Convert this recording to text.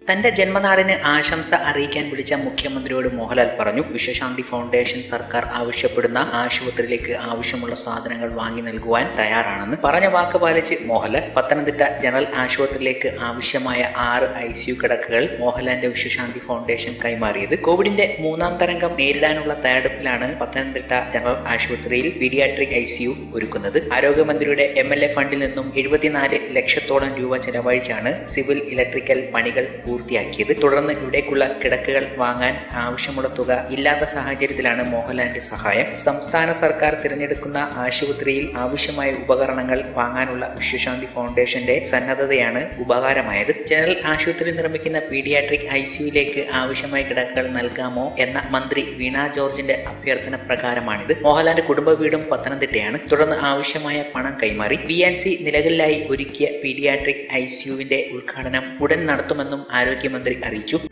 തന്റെ ജന്മനാടിന് ആശംസ അറിയിക്കാൻ വിളിച്ച മുഖ്യമന്ത്രിയോട് മോഹൻലാൽ പറഞ്ഞു, വിശ്വശാന്തി ഫൗണ്ടേഷൻ സർക്കാർ ആവശ്യപ്പെടുന്ന ആശുപത്രിയിലേക്ക് ആവശ്യമുള്ള സാധനങ്ങൾ വാങ്ങി നൽകുവാൻ തയ്യാറാണെന്ന്. പറഞ്ഞ വാക്ക് പാലിച്ച് മോഹൻലാൽ. പത്തനംതിട്ട ജനറൽ ആശുപത്രിയിലേക്ക് ആവശ്യമായ 6 ICU കിടക്കകൾ മോഹൻലാലിന്റെ വിശ്വശാന്തി ഫൗണ്ടേഷൻ കൈമാറിയത്. കോവിഡിന്റെ 3ാം തരംഗം നേരിടാനുള്ള തയ്യാറെടുപ്പിലാണ് പത്തനംതിട്ട ജനറൽ ആശുപത്രിയിൽ പീഡിയാട്രിക് ICU ഒരുക്കുന്നത്. ആരോഗ്യമന്ത്രിയുടെ MLA ഫണ്ടിൽ നിന്നും 74 ലക്ഷത്തോളം രൂപ ചെലവഴിച്ചാണ് സിവിൽ ഇലക്ട്രിക്കൽ പണികൾ പൂർത്തിയാക്കിയത്. തുടർന്ന് ഇവിടേക്കുള്ള കിടക്കകൾ വാങ്ങാൻ ആവശ്യമുള്ള തുക ഇല്ലാത്ത സാഹചര്യത്തിലാണ് മോഹൻലാലിന്റെ സഹായം. സംസ്ഥാന സർക്കാർ തിരഞ്ഞെടുക്കുന്ന ആശുപത്രിയിൽ ആവശ്യമായ ഉപകരണങ്ങൾ വാങ്ങാനുള്ള വിശ്വശാന്തി ഫൗണ്ടേഷന്റെ സന്നദ്ധതയാണ് ഉപകാരമായത്. ജനറൽ ആശുപത്രി നിർമ്മിക്കുന്ന പീഡിയാട്രിക് ICUയിലേക്ക് ആവശ്യമായ കിടക്കകൾ നൽകാമോ എന്ന മന്ത്രി വീണ ജോർജിന്റെ അഭ്യർത്ഥന പ്രകാരമാണിത്. മോഹൻലാലിന്റെ കുടുംബ വീടും പത്തനംതിട്ടയാണ്. തുടർന്ന് ആവശ്യമായ പണം കൈമാറി. VNC നിലകളിലായി ഒരുക്കിയ പീഡിയാട്രിക് ICUവിന്റെ ഉദ്ഘാടനം ഉടൻ നടത്തുമെന്നും ആരോഗ്യമന്ത്രി അറിയിച്ചു.